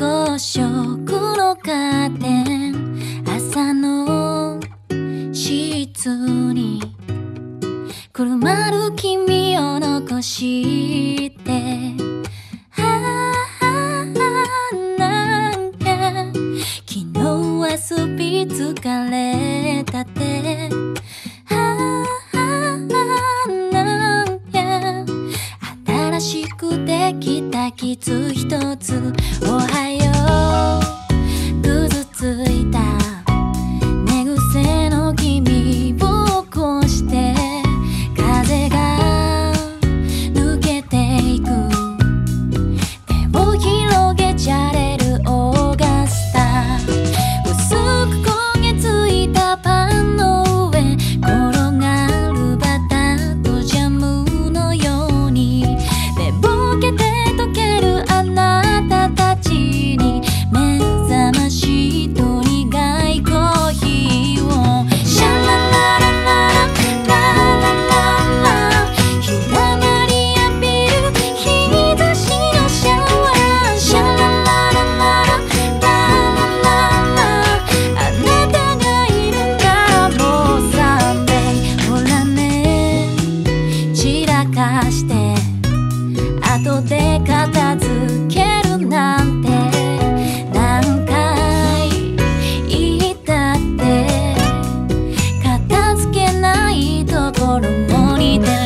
5色のカーテン、朝の室にくるまる君を残して、なんか昨日遊び疲れたって、なんか新しくできた傷一つ、おはようぐずついた寝癖の君を起こして、風が抜けていく、手を広げちゃれるオーガスタ、薄く焦げついたパンの上転がるバターとジャムのように、寝ぼけて溶けるあなたたちに目覚ましいと苦いコーヒーを、シャララララララララ、日だまり浴びる日差しのシャワー、シャラララララララ、あなたがいるんだもう3年、ほらね散らかして後で片付けるなんて何回言ったって片付けないところも似てる。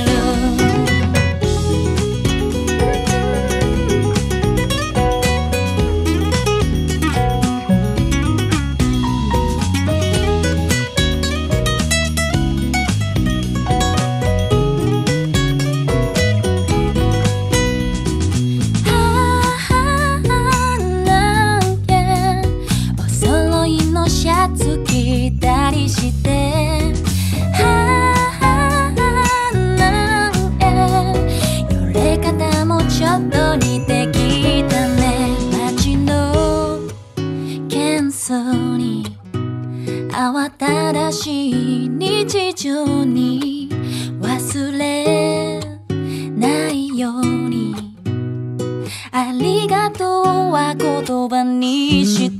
なんかお揃いのシャツ着たりして、なんか揺れ方もちょっと似てきたね。街の喧騒に慌ただしい日常に忘れないように、ありがとうは言葉にして